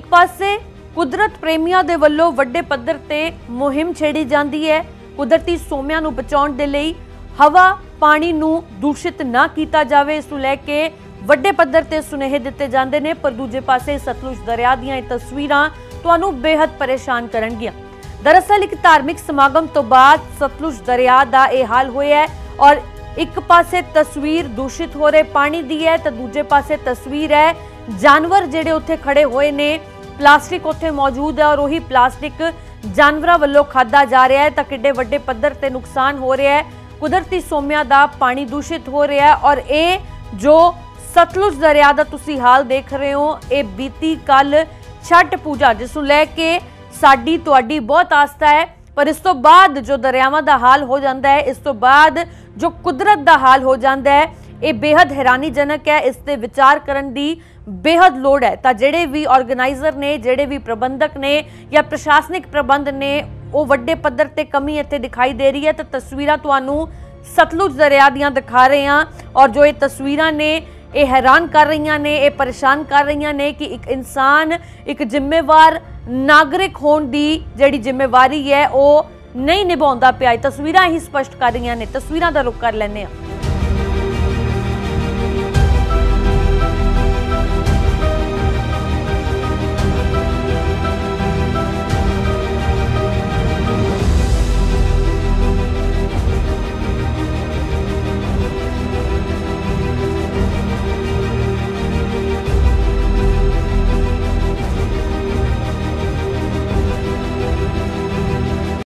पासे कुदरत प्रेमियों के वल्लों वड्डे पद्धर ते मुहिम छेड़ी जाती है। कुदरती सोमियां नूं बचाउण दे लई हवा पानी नूं दूषित ना किया जाए, इस नूं लैके वड्डे पद्धर ते सुनेहे दिते जांदे ने। पर दूजे पासे सतलुज दरिया दीयां ये तस्वीरां तुहानूं बेहद परेशान करनगियां। दरअसल एक धार्मिक समागम तो बाद सतलुज दरिया का यह हाल होया है और एक पासे तस्वीर दूषित हो रहे पानी दी है तो दूजे पासे तस्वीर है जानवर जिहड़े उत्थे खड़े हुए ने, प्लास्टिक उत्थे मौजूद है और वही प्लास्टिक जानवरों वालों खाधा जा रहा है। तो किड्डे वड्डे पद्धर ते नुकसान हो रहा है, कुदरती सोमिया का पानी दूषित हो रहा है। और ये जो सतलुज दरिया का तुसी हाल देख रहे हो, ये बीती कल छठ पूजा जिस नूं लैके साडी तुहाडी बहुत आस्था है, पर इस तो बाद जो दरियावां दा हाल हो जाता है, इस तो बाद जो कुदरत दा हाल हो जाता है, ये बेहद हैरानीजनक है। इस ते विचार करन दी बेहद लोड़ है। तो जिहड़े भी ऑर्गेनाइजर ने, जिहड़े भी प्रबंधक ने या प्रशासनिक प्रबंध ने, वो वड्डे पद्धर ते कमी इत्थे दिखाई दे रही है। तो तस्वीरां तुहानूं सतलुज दरिया दीयां दिखा रहे हैं और जो ये तस्वीरां ने ये हैरान कर रही ने, ये परेशान कर रही ने कि एक इंसान एक जिम्मेवार नागरिक होने की जिहड़ी जिम्मेवारी है वो नहीं निभाउंदा पिया। तस्वीरां ही स्पष्ट कर रही ने। तस्वीरां दा रुख कर लैंदे हां।